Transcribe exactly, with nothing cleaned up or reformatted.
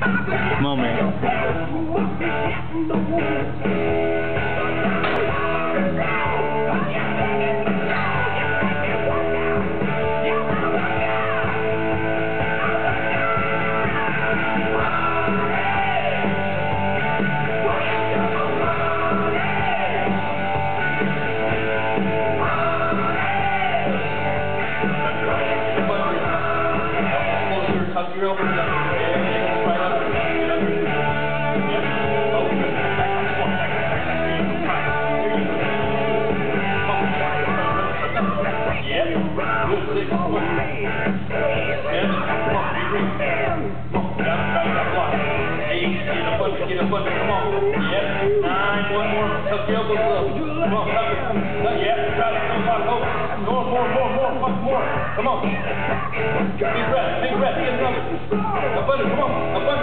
Come on, man. Tuck your elbows up. Yeah, right up. Get under. Yep. Oh, good. Back, back, back. Come on, back, back, back, back. Here you go. Come on. Yep. Good. Six. Come on. Seven. Come on. Three. Come on. Got it. Got it. Got it. Block. Eight. Get up under. Get up under. Come on. Yep. Nine. One more. Tuck your elbows up. Come on. Tuck it. Yep. Got it. Come on. Over. More, more, more, more. Fuck more. Come on. Big breath. Big breath. Get another. Up under. Come on. Up under.